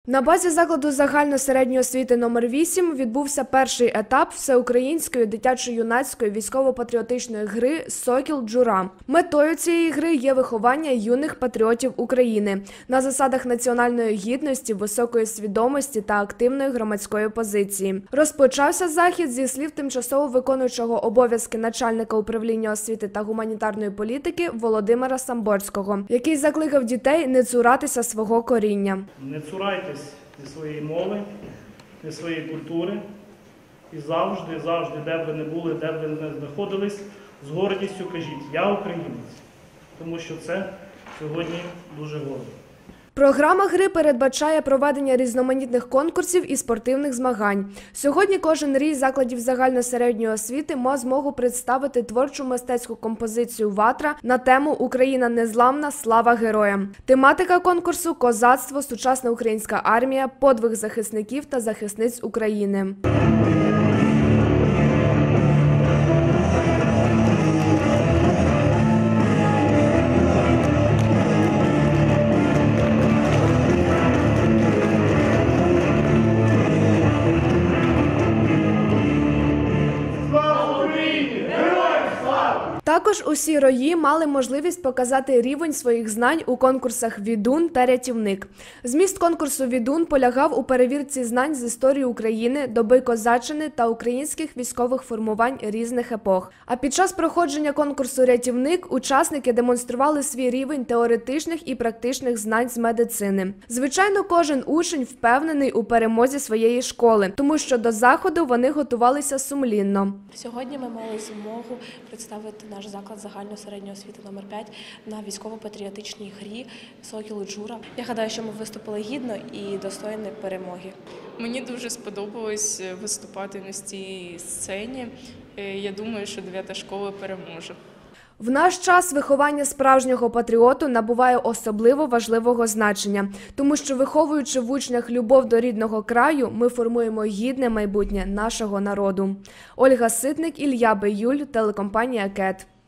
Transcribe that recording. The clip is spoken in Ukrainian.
На базі закладу загальносередньої освіти номер 8 відбувся перший етап всеукраїнської дитячо-юнацької військово-патріотичної гри «Сокіл Джура». Метою цієї гри є виховання юних патріотів України на засадах національної гідності, високої свідомості та активної громадської позиції. Розпочався захід зі слів тимчасово виконуючого обов'язки начальника управління освіти та гуманітарної політики Володимира Самборського, який закликав дітей не цуратися свого коріння. Не цурайтесь зі своєї мови, зі своєї культури і завжди, де б ви не були, де б ви не знаходились, з гордістю кажіть «Я українець», тому що це сьогодні дуже гордо. Програма гри передбачає проведення різноманітних конкурсів і спортивних змагань. Сьогодні кожен рій закладів загальносередньої освіти мав змогу представити творчу мистецьку композицію «Ватра» на тему «Україна незламна, слава героям». Тематика конкурсу – козацтво, сучасна українська армія, подвиг захисників та захисниць України. Також усі рої мали можливість показати рівень своїх знань у конкурсах «Відун» та «Рятівник». Зміст конкурсу «Відун» полягав у перевірці знань з історії України, доби козаччини та українських військових формувань різних епох. А під час проходження конкурсу «Рятівник» учасники демонстрували свій рівень теоретичних і практичних знань з медицини. Звичайно, кожен учень впевнений у перемозі своєї школи, тому що до заходу вони готувалися сумлінно. Сьогодні ми мали змогу представити наш заклад загальної середньої освіти номер 5 на військово-патріотичній грі «Сокіл Джура». Я гадаю, що ми виступили гідно і достойні перемоги. Мені дуже сподобалось виступати на цій сцені. Я думаю, що 9-та школа переможе. В наш час виховання справжнього патріоту набуває особливо важливого значення, тому що, виховуючи в учнях любов до рідного краю, ми формуємо гідне майбутнє нашого народу. Ольга Ситник, Ілля Биюль, телекомпанія «КЕТ».